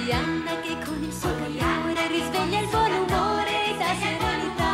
Pollyanna che con il suo calore risveglia il buon umore e dà serenità.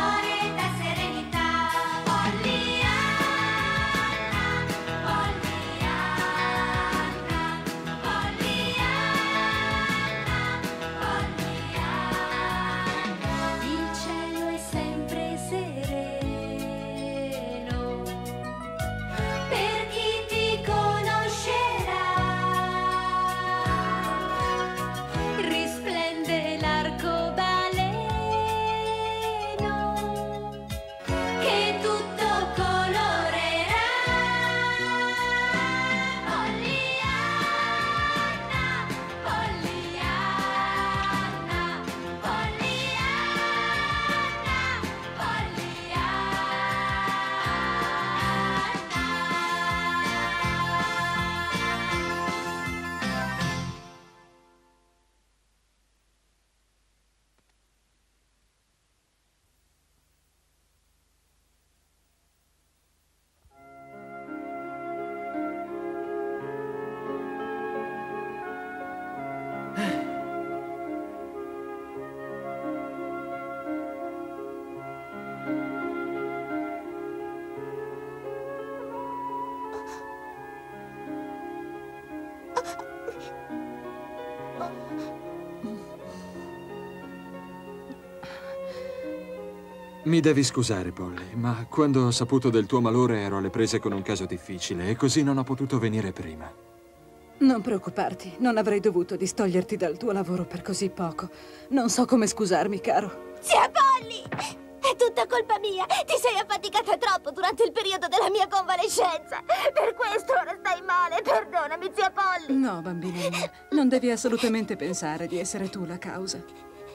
Mi devi scusare, Polly, ma quando ho saputo del tuo malore ero alle prese con un caso difficile e così non ho potuto venire prima. Non preoccuparti, non avrei dovuto distoglierti dal tuo lavoro per così poco. Non so come scusarmi, caro. Zia Polly! È tutta colpa mia! Ti sei affaticata troppo durante il periodo della mia convalescenza! Per questo ora stai male! Perdonami, zia Polly! No, bambina mia, non devi assolutamente pensare di essere tu la causa.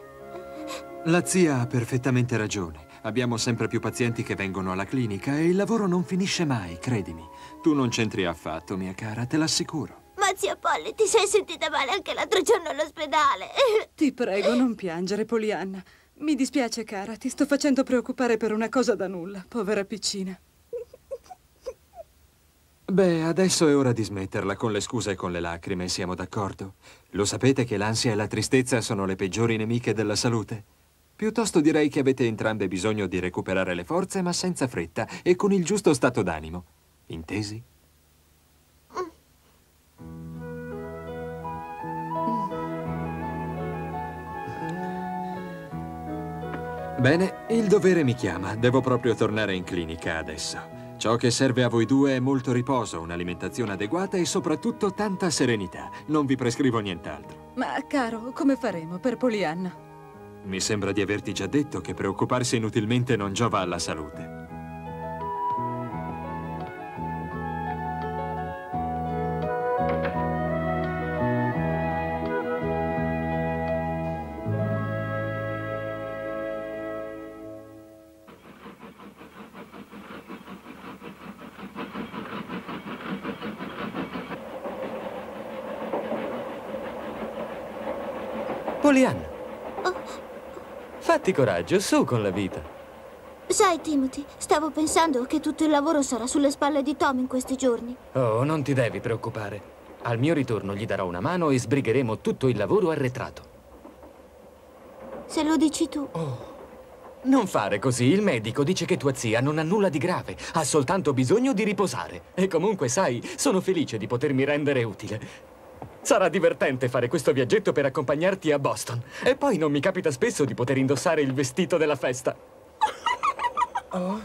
La zia ha perfettamente ragione. Abbiamo sempre più pazienti che vengono alla clinica e il lavoro non finisce mai, credimi. Tu non c'entri affatto, mia cara, te l'assicuro. Ma zia Polly, ti sei sentita male anche l'altro giorno all'ospedale? Ti prego, non piangere, Pollyanna. Mi dispiace, cara, ti sto facendo preoccupare per una cosa da nulla, povera piccina. Beh, adesso è ora di smetterla con le scuse e con le lacrime, siamo d'accordo? Lo sapete che l'ansia e la tristezza sono le peggiori nemiche della salute? Piuttosto direi che avete entrambe bisogno di recuperare le forze, ma senza fretta e con il giusto stato d'animo. Intesi? Bene, il dovere mi chiama. Devo proprio tornare in clinica adesso. Ciò che serve a voi due è molto riposo, un'alimentazione adeguata e soprattutto tanta serenità. Non vi prescrivo nient'altro. Ma, caro, come faremo per Pollyanna? Mi sembra di averti già detto che preoccuparsi inutilmente non giova alla salute. Pollyanna, fatti coraggio, su con la vita. Sai, Timothy, stavo pensando che tutto il lavoro sarà sulle spalle di Tom in questi giorni. Oh, non ti devi preoccupare. Al mio ritorno gli darò una mano e sbrigheremo tutto il lavoro arretrato. Se lo dici tu. Oh, non fare così. Il medico dice che tua zia non ha nulla di grave. Ha soltanto bisogno di riposare. E comunque, sai, sono felice di potermi rendere utile. Sarà divertente fare questo viaggetto per accompagnarti a Boston. E poi non mi capita spesso di poter indossare il vestito della festa. Oh.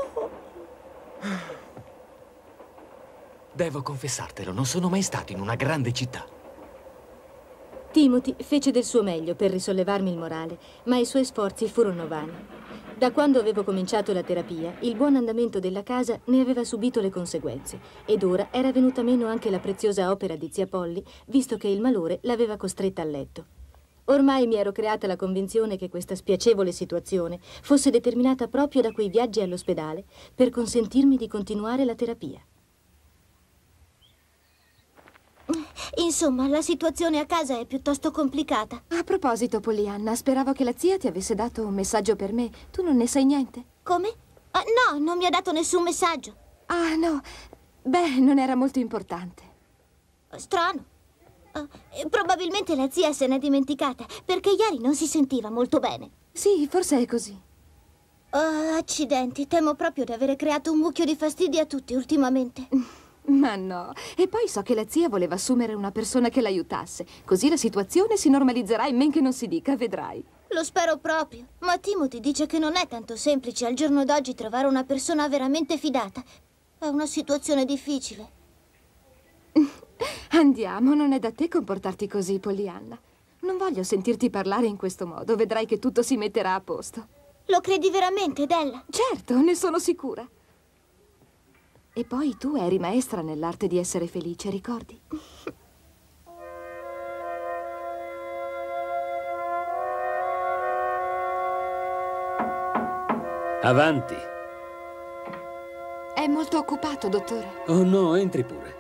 Devo confessartelo, non sono mai stato in una grande città. Timothy fece del suo meglio per risollevarmi il morale, ma i suoi sforzi furono vani. Da quando avevo cominciato la terapia, il buon andamento della casa ne aveva subito le conseguenze ed ora era venuta meno anche la preziosa opera di zia Polly, visto che il malore l'aveva costretta a letto. Ormai mi ero creata la convinzione che questa spiacevole situazione fosse determinata proprio da quei viaggi all'ospedale per consentirmi di continuare la terapia. Insomma, la situazione a casa è piuttosto complicata. A proposito, Pollyanna, speravo che la zia ti avesse dato un messaggio per me. Tu non ne sai niente? Come? No, non mi ha dato nessun messaggio. Ah, no. Beh, non era molto importante. Strano. Probabilmente la zia se n'è dimenticata, perché ieri non si sentiva molto bene. Sì, forse è così. Oh, accidenti, temo proprio di avere creato un mucchio di fastidi a tutti ultimamente. Ma no. E poi so che la zia voleva assumere una persona che l'aiutasse. Così la situazione si normalizzerà in men che non si dica, vedrai. Lo spero proprio. Ma Timothy dice che non è tanto semplice al giorno d'oggi trovare una persona veramente fidata. È una situazione difficile. Andiamo, non è da te comportarti così, Pollyanna. Non voglio sentirti parlare in questo modo. Vedrai che tutto si metterà a posto. Lo credi veramente, Della? Certo, ne sono sicura. E poi tu eri maestra nell'arte di essere felice, ricordi? Avanti. È molto occupato, dottore. Oh no, entri pure.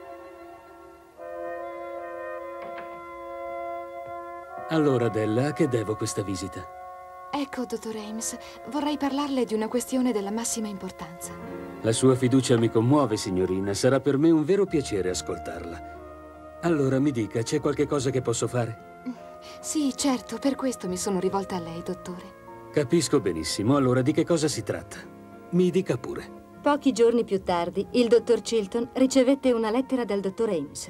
Allora, Della, a che devo questa visita? Ecco, dottor Ames, vorrei parlarle di una questione della massima importanza. La sua fiducia mi commuove, signorina. Sarà per me un vero piacere ascoltarla. Allora, mi dica, c'è qualche cosa che posso fare? Sì, certo, per questo mi sono rivolta a lei, dottore. Capisco benissimo. Allora, di che cosa si tratta? Mi dica pure. Pochi giorni più tardi, il dottor Chilton ricevette una lettera dal dottor Ames.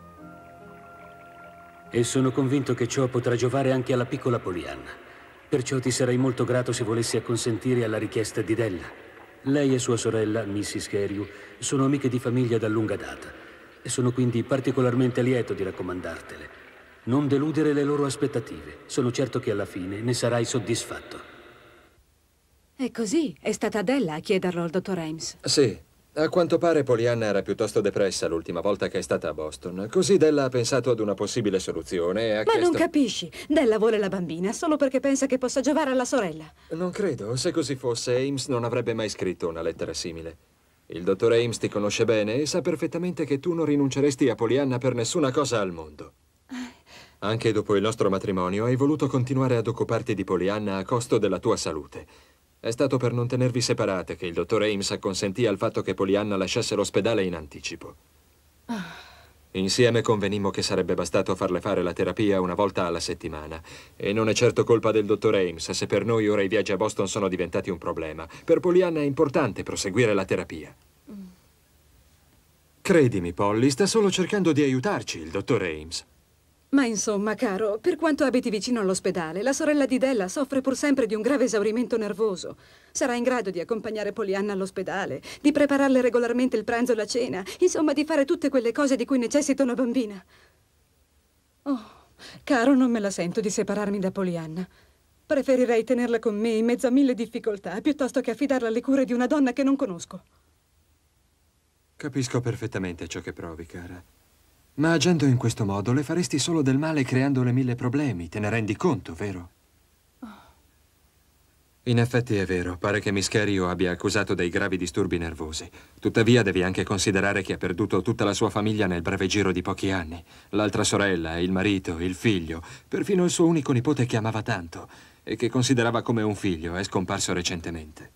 E sono convinto che ciò potrà giovare anche alla piccola Pollyanna. Perciò ti sarei molto grato se volessi acconsentire alla richiesta di Della. Lei e sua sorella, Mrs. Carew, sono amiche di famiglia da lunga data e sono quindi particolarmente lieto di raccomandartele. Non deludere le loro aspettative. Sono certo che alla fine ne sarai soddisfatto. È così, è stata Della a chiederlo al dottor Ames. Sì. A quanto pare Pollyanna era piuttosto depressa l'ultima volta che è stata a Boston. Così Della ha pensato ad una possibile soluzione e ha Ma chiesto... non capisci? Della vuole la bambina solo perché pensa che possa giovare alla sorella. Non credo. Se così fosse, Ames non avrebbe mai scritto una lettera simile. Il dottor Ames ti conosce bene e sa perfettamente che tu non rinunceresti a Pollyanna per nessuna cosa al mondo. Anche dopo il nostro matrimonio hai voluto continuare ad occuparti di Pollyanna a costo della tua salute. È stato per non tenervi separate che il dottor Ames acconsentì al fatto che Pollyanna lasciasse l'ospedale in anticipo. Insieme convenimmo che sarebbe bastato farle fare la terapia una volta alla settimana. E non è certo colpa del dottor Ames se per noi ora i viaggi a Boston sono diventati un problema. Per Pollyanna è importante proseguire la terapia. Credimi, Polly, sta solo cercando di aiutarci il dottor Ames. Ma insomma, caro, per quanto abiti vicino all'ospedale, la sorella di Della soffre pur sempre di un grave esaurimento nervoso. Sarà in grado di accompagnare Pollyanna all'ospedale, di prepararle regolarmente il pranzo e la cena, insomma di fare tutte quelle cose di cui necessita una bambina. Oh, caro, non me la sento di separarmi da Pollyanna. Preferirei tenerla con me in mezzo a 1000 difficoltà, piuttosto che affidarla alle cure di una donna che non conosco. Capisco perfettamente ciò che provi, cara. Ma agendo in questo modo le faresti solo del male creandole 1000 problemi, te ne rendi conto, vero? In effetti è vero, pare che Miss Carew abbia accusato dei gravi disturbi nervosi. Tuttavia devi anche considerare che ha perduto tutta la sua famiglia nel breve giro di pochi anni. L'altra sorella, il marito, il figlio, perfino il suo unico nipote che amava tanto e che considerava come un figlio, è scomparso recentemente.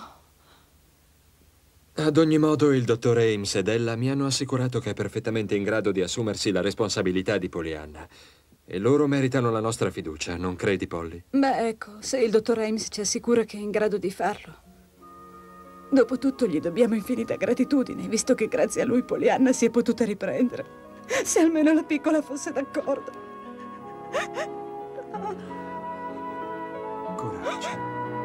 Ad ogni modo, il dottor Ames ed Ella mi hanno assicurato che è perfettamente in grado di assumersi la responsabilità di Pollyanna. E loro meritano la nostra fiducia, non credi, Polly? Beh, ecco, se il dottor Ames ci assicura che è in grado di farlo. Dopotutto gli dobbiamo infinita gratitudine, visto che grazie a lui Pollyanna si è potuta riprendere. Se almeno la piccola fosse d'accordo. Coraggio.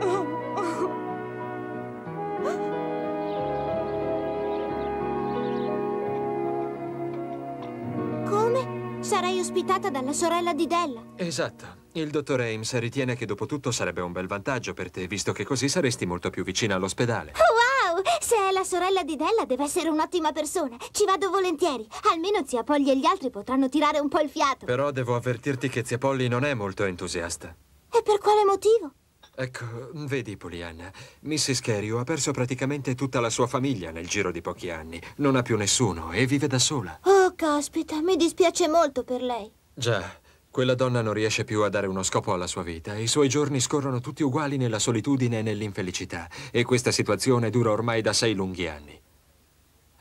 Come? Sarai ospitata dalla sorella di Della. Esatto. Il dottor Ames ritiene che dopo tutto sarebbe un bel vantaggio per te, visto che così saresti molto più vicina all'ospedale. Oh, wow! Se è la sorella di Della deve essere un'ottima persona. Ci vado volentieri. Almeno zia Polly e gli altri potranno tirare un po' il fiato. Però devo avvertirti che zia Polly non è molto entusiasta. E per quale motivo? Ecco, vedi, Pollyanna, Mrs. Carew ha perso praticamente tutta la sua famiglia nel giro di pochi anni. Non ha più nessuno e vive da sola. Oh, caspita, mi dispiace molto per lei. Già, quella donna non riesce più a dare uno scopo alla sua vita. I suoi giorni scorrono tutti uguali nella solitudine e nell'infelicità. E questa situazione dura ormai da 6 lunghi anni.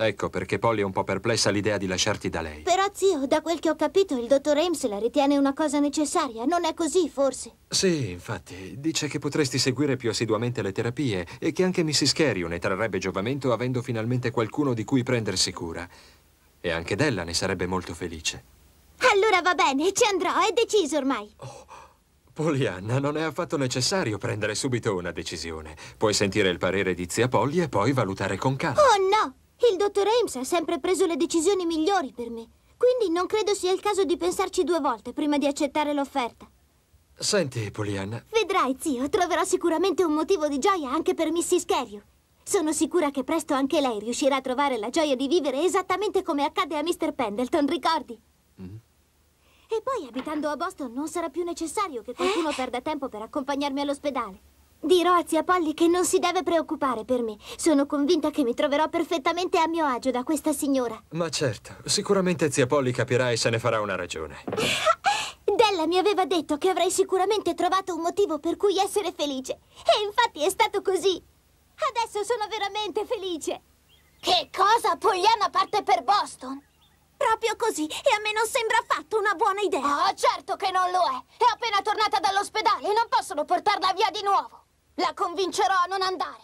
Ecco perché Polly è un po' perplessa all'idea di lasciarti da lei. Però, zio, da quel che ho capito, il dottor Ames la ritiene una cosa necessaria. Non è così, forse? Sì, infatti, dice che potresti seguire più assiduamente le terapie e che anche Mrs. Carey ne trarrebbe giovamento avendo finalmente qualcuno di cui prendersi cura. E anche Della ne sarebbe molto felice. Allora va bene, ci andrò, è deciso ormai. Pollyanna, non è affatto necessario prendere subito una decisione. Puoi sentire il parere di zia Polly e poi valutare con calma. Oh no! Il dottor Ames ha sempre preso le decisioni migliori per me. Quindi non credo sia il caso di pensarci 2 volte prima di accettare l'offerta. Senti, Pollyanna. Vedrai, zio, troverò sicuramente un motivo di gioia anche per Mrs. Carey. Sono sicura che presto anche lei riuscirà a trovare la gioia di vivere esattamente come accade a Mr. Pendleton, ricordi? E poi, abitando a Boston, non sarà più necessario che qualcuno perda tempo per accompagnarmi all'ospedale. Dirò a zia Polly che non si deve preoccupare per me. Sono convinta che mi troverò perfettamente a mio agio da questa signora. Ma certo, sicuramente zia Polly capirà e se ne farà una ragione. Della mi aveva detto che avrei sicuramente trovato un motivo per cui essere felice. E infatti è stato così. Adesso sono veramente felice. Che cosa? Pollyanna parte per Boston? Proprio così, e a me non sembra affatto una buona idea. Oh, certo che non lo è. È appena tornata dall'ospedale e non possono portarla via di nuovo. La convincerò a non andare.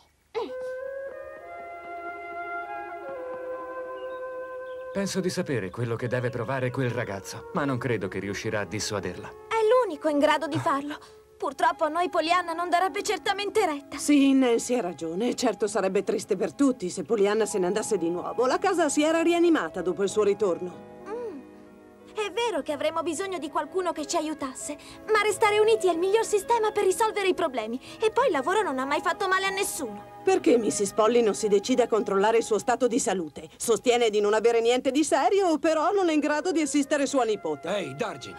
Penso di sapere quello che deve provare quel ragazzo, ma non credo che riuscirà a dissuaderla. È l'unico in grado di farlo. Purtroppo a noi Pollyanna non darebbe certamente retta. Sì, Nancy ha ragione. Certo sarebbe triste per tutti se Pollyanna se ne andasse di nuovo. La casa si era rianimata dopo il suo ritorno. È vero che avremmo bisogno di qualcuno che ci aiutasse, ma restare uniti è il miglior sistema per risolvere i problemi. E poi il lavoro non ha mai fatto male a nessuno. Perché Mrs. Polly non si decide a controllare il suo stato di salute? Sostiene di non avere niente di serio, però non è in grado di assistere sua nipote. Ehi, Dargin!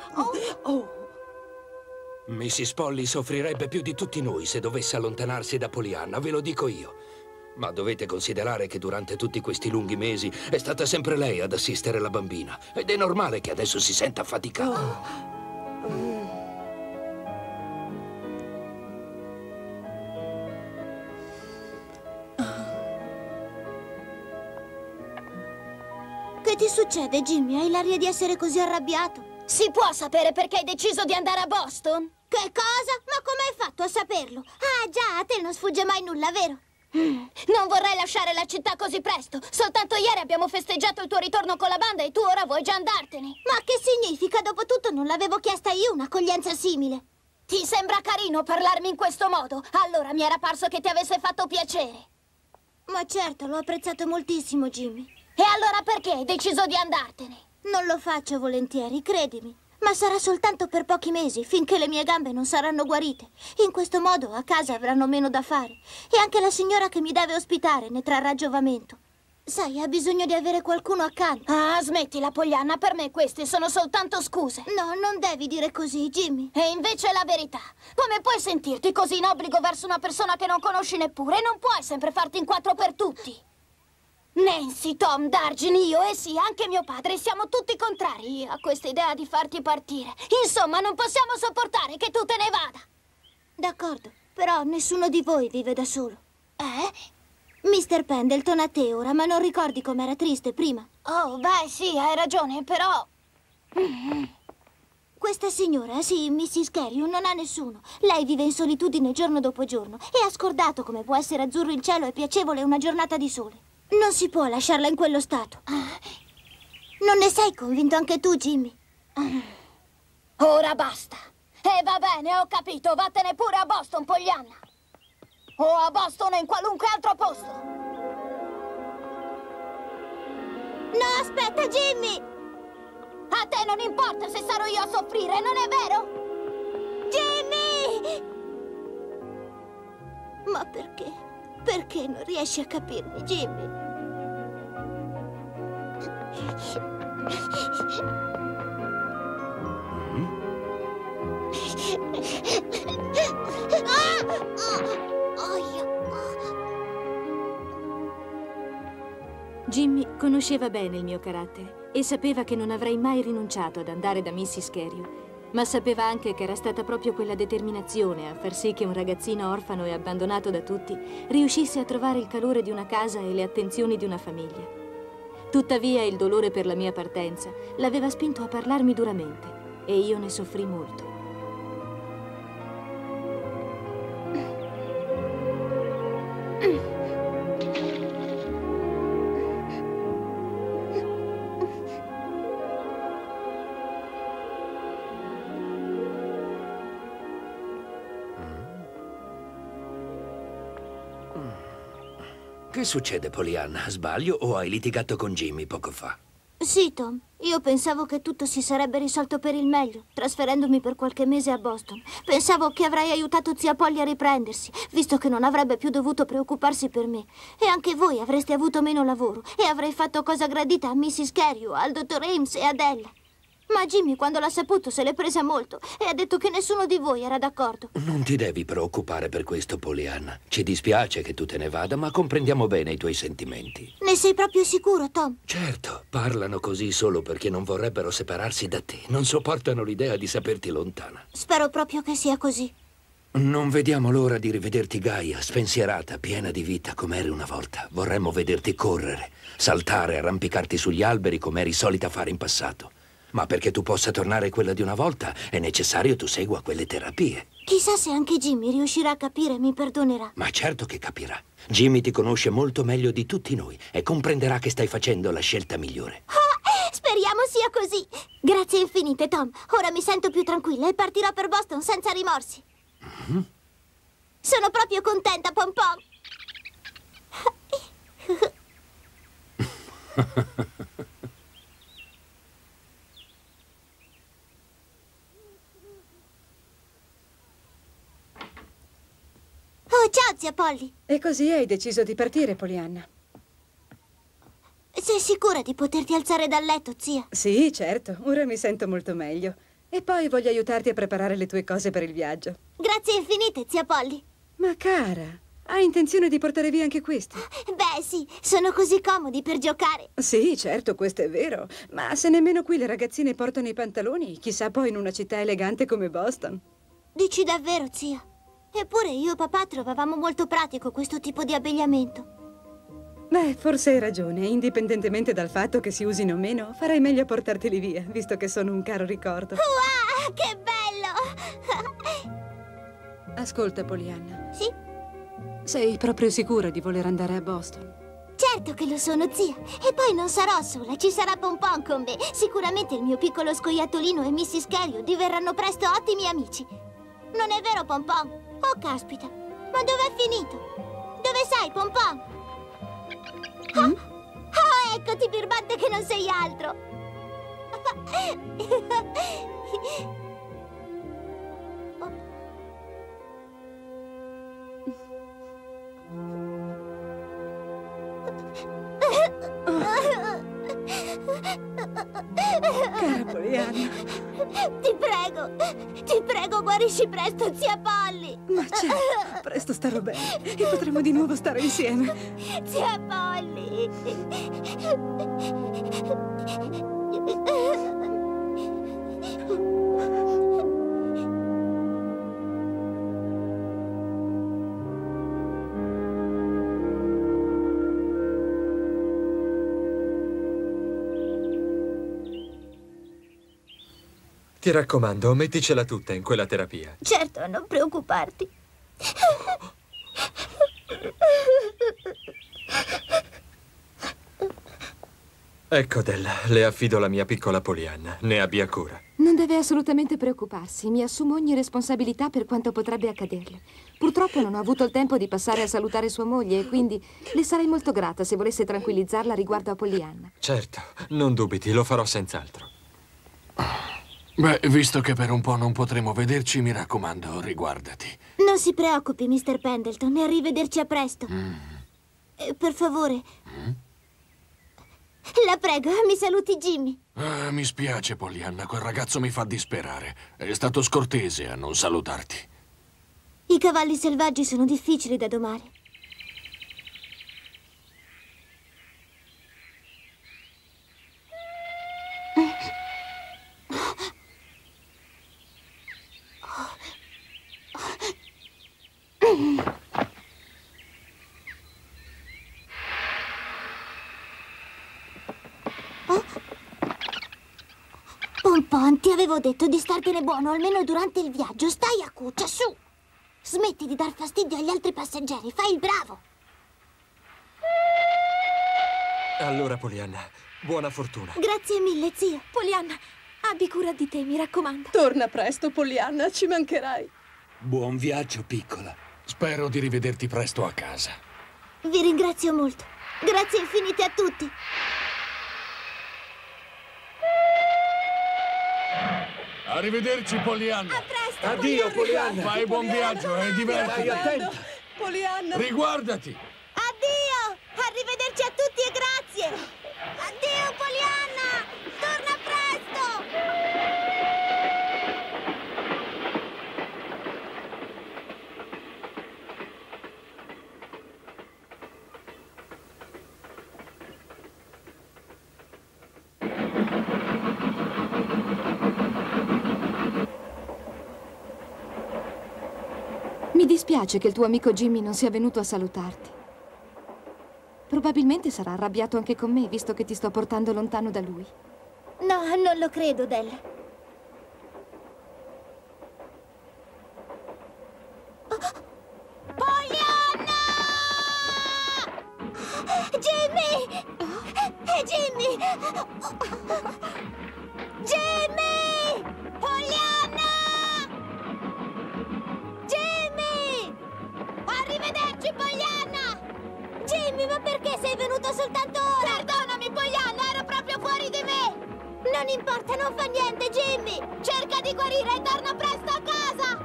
Mrs. Polly soffrirebbe più di tutti noi se dovesse allontanarsi da Pollyanna, ve lo dico io. Ma dovete considerare che durante tutti questi lunghi mesi è stata sempre lei ad assistere la bambina. Ed è normale che adesso si senta affaticata. Che ti succede, Jimmy? Hai l'aria di essere così arrabbiato. Si può sapere perché hai deciso di andare a Boston? Che cosa? Ma come hai fatto a saperlo? Ah, già, a te non sfugge mai nulla, vero? Non vorrei lasciare la città così presto. Soltanto ieri abbiamo festeggiato il tuo ritorno con la banda e tu ora vuoi già andartene. Ma che significa? Dopotutto non l'avevo chiesta io un'accoglienza simile. Ti sembra carino parlarmi in questo modo? Allora mi era parso che ti avesse fatto piacere. Ma certo, l'ho apprezzato moltissimo, Jimmy. E allora perché hai deciso di andartene? Non lo faccio volentieri, credimi. Ma sarà soltanto per pochi mesi, finché le mie gambe non saranno guarite. In questo modo a casa avranno meno da fare. E anche la signora che mi deve ospitare ne trarrà giovamento. Sai, ha bisogno di avere qualcuno accanto. Ah, smettila, Pollyanna, per me queste sono soltanto scuse. No, non devi dire così, Jimmy. E invece è la verità. Come puoi sentirti così in obbligo verso una persona che non conosci neppure? Non puoi sempre farti in quattro per tutti. Nancy, Tom, Dargin, io e sì, anche mio padre, siamo tutti contrari a questa idea di farti partire. Insomma, non possiamo sopportare che tu te ne vada. D'accordo, però nessuno di voi vive da solo. Mr. Pendleton a te ora, ma non ricordi com'era triste prima? Oh, beh, sì, hai ragione, però... Questa signora, sì, Mrs. Carey, non ha nessuno. Lei vive in solitudine giorno dopo giorno e ha scordato come può essere azzurro il cielo e piacevole una giornata di sole. Non si può lasciarla in quello stato. Non ne sei convinto anche tu, Jimmy? Ora basta. E va bene, ho capito. Vattene pure a Boston, Pollyanna. O a Boston o in qualunque altro posto. No, aspetta, Jimmy! A te non importa se sarò io a soffrire, non è vero? Jimmy! Ma perché? Perché non riesci a capirmi, Jimmy? Jimmy conosceva bene il mio carattere e sapeva che non avrei mai rinunciato ad andare da Mrs. Carey, ma sapeva anche che era stata proprio quella determinazione a far sì che un ragazzino orfano e abbandonato da tutti riuscisse a trovare il calore di una casa e le attenzioni di una famiglia. Tuttavia il dolore per la mia partenza l'aveva spinto a parlarmi duramente e io ne soffrì molto. Che succede, Pollyanna? Sbaglio o hai litigato con Jimmy poco fa? Sì, Tom. Io pensavo che tutto si sarebbe risolto per il meglio, trasferendomi per qualche mese a Boston. Pensavo che avrei aiutato zia Polly a riprendersi, visto che non avrebbe più dovuto preoccuparsi per me. E anche voi avreste avuto meno lavoro e avrei fatto cosa gradita a Mrs. Carew, al dottor Ames e ad Ella. Ma Jimmy, quando l'ha saputo, se l'è presa molto e ha detto che nessuno di voi era d'accordo. Non ti devi preoccupare per questo, Pollyanna. Ci dispiace che tu te ne vada, ma comprendiamo bene i tuoi sentimenti. Ne sei proprio sicuro, Tom? Certo, parlano così solo perché non vorrebbero separarsi da te. Non sopportano l'idea di saperti lontana. Spero proprio che sia così. Non vediamo l'ora di rivederti gaia, spensierata, piena di vita come eri una volta. Vorremmo vederti correre, saltare, arrampicarti sugli alberi come eri solita fare in passato. Ma perché tu possa tornare quella di una volta, è necessario tu segua quelle terapie. Chissà se anche Jimmy riuscirà a capire e mi perdonerà. Ma certo che capirà. Jimmy ti conosce molto meglio di tutti noi e comprenderà che stai facendo la scelta migliore. Oh, speriamo sia così. Grazie infinite, Tom. Ora mi sento più tranquilla e partirò per Boston senza rimorsi. Sono proprio contenta, Pom Pom. Oh, ciao, zia Polly. E così hai deciso di partire, Pollyanna? Sei sicura di poterti alzare dal letto, zia? Sì, certo. Ora mi sento molto meglio. E poi voglio aiutarti a preparare le tue cose per il viaggio. Grazie infinite, zia Polly. Ma cara, hai intenzione di portare via anche questi? Beh, sì, sono così comodi per giocare. Sì, certo, questo è vero. Ma se nemmeno qui le ragazzine portano i pantaloni, chissà poi in una città elegante come Boston. Dici davvero, zia? Eppure io e papà trovavamo molto pratico questo tipo di abbigliamento. Beh, forse hai ragione. Indipendentemente dal fatto che si usino o meno, farei meglio a portarteli via, visto che sono un caro ricordo. Wow, che bello! Ascolta, Pollyanna. Sì? Sei proprio sicura di voler andare a Boston? Certo che lo sono, zia. E poi non sarò sola, ci sarà Pom Pom con me. Sicuramente il mio piccolo scoiattolino e Mrs. Carew diverranno presto ottimi amici. Non è vero, Pom Pom? Oh, caspita. Ma dov'è finito? Dove sei, Pom Pom? Oh, eccoti, birbante che non sei altro. Cara Pollyanna. Ti prego, guarisci presto, zia Polly. Ma certo, presto starò bene e potremo di nuovo stare insieme. Zia Polly. Ti raccomando, metticela tutta in quella terapia. Certo, non preoccuparti. Ecco, Della, le affido la mia piccola Pollyanna. Ne abbia cura. Non deve assolutamente preoccuparsi. Mi assumo ogni responsabilità per quanto potrebbe accaderle. Purtroppo non ho avuto il tempo di passare a salutare sua moglie e quindi le sarei molto grata se volesse tranquillizzarla riguardo a Pollyanna. Certo, non dubiti, lo farò senz'altro. Beh, visto che per un po' non potremo vederci, mi raccomando, riguardati. Non si preoccupi, Mr. Pendleton, e arrivederci a presto. Per favore. La prego, mi saluti Jimmy. Mi spiace, Pollyanna, quel ragazzo mi fa disperare. È stato scortese a non salutarti. I cavalli selvaggi sono difficili da domare. avevo detto di startene buono almeno durante il viaggio. Stai a cuccia, su! Smetti di dar fastidio agli altri passeggeri, fai il bravo! Allora, Pollyanna, buona fortuna. Grazie mille, zio. Pollyanna, abbi cura di te, mi raccomando. Torna presto, Pollyanna, ci mancherai. Buon viaggio, piccola. Spero di rivederti presto a casa. Vi ringrazio molto. Grazie infinite a tutti. Arrivederci, Pollyanna. A presto, Addio, Pollyanna. Fai buon viaggio e divertiti. Stai attenta. Pollyanna! Riguardati. Addio! Arrivederci a tutti e grazie! Addio, Pollyanna! Torna presto! Mi dispiace che il tuo amico Jimmy non sia venuto a salutarti. Probabilmente sarà arrabbiato anche con me, visto che ti sto portando lontano da lui. No, non lo credo, Della. Pollyanna! Jimmy! Jimmy! Jimmy! Pollyanna! Jimmy! Arrivederci, Pollyanna! Jimmy, ma perché sei venuto soltanto ora? Perdonami, Pollyanna, ero proprio fuori di me! Non importa, non fa niente, Jimmy! Cerca di guarire e torna presto a casa!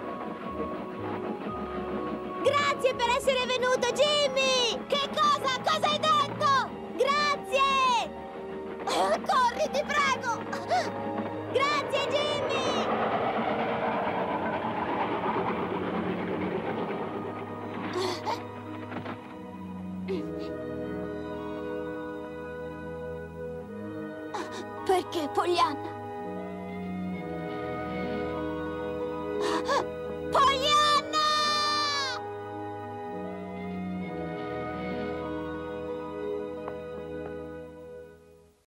Grazie per essere venuto, Jimmy! Che cosa? Cosa hai detto? Grazie! Corri, ti prego! Grazie, Jimmy! Perché, Pollyanna?